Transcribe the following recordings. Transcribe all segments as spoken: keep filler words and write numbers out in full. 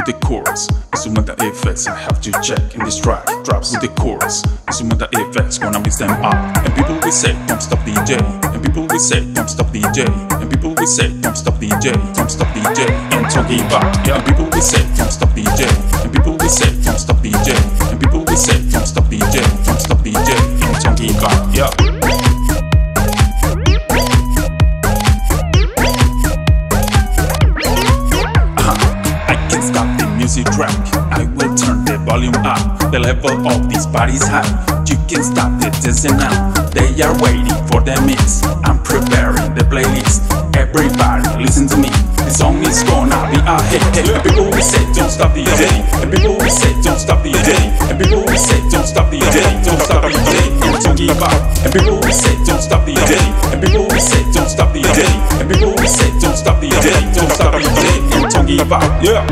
with the chorus. Instrumental effects I have to check in this track. Drops with the chorus. Instrumental effects gonna mix them up. And people will say don't stop D J. And people will say don't stop D J. And people will say don't stop D J. Don't stop D J. And talking about yeah. And people will say don't stop D J. And people will say don't stop D J. And people will say don't stop D J. Don't stop D J. And talking about yeah. Music track, I will turn the volume up. The level of this body's high. You can stop the dancing now. They are waiting for the mix. I'm preparing the playlist. Everybody listen to me. This song is gonna be a hit. And people will say don't stop D J. And people will say don't stop D J. And people will say don't stop D J. Don't stop D J. And don't give up. And people will say don't stop D J. And people will say don't stop D J. And people will say don't stop D J. Don't stop D J. And don't give up. Yeah.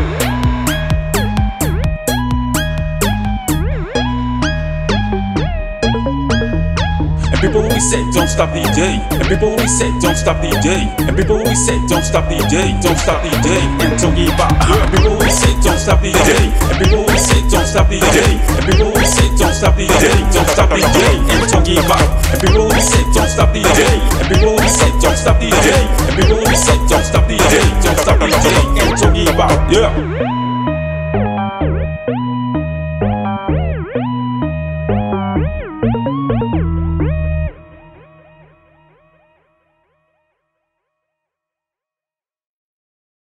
People will say don't stop D J. And people will say don't stop D J. And people will say don't stop D J. Don't stop D J. And don't give up. And people will say don't stop D J. And people will say don't stop D J. And people will say don't stop D J. Don't stop D J. And don't give up. And people will say don't stop D J. And people will say don't stop D J. And people will say don't stop D J. Don't stop D J. And don't give up. Yeah.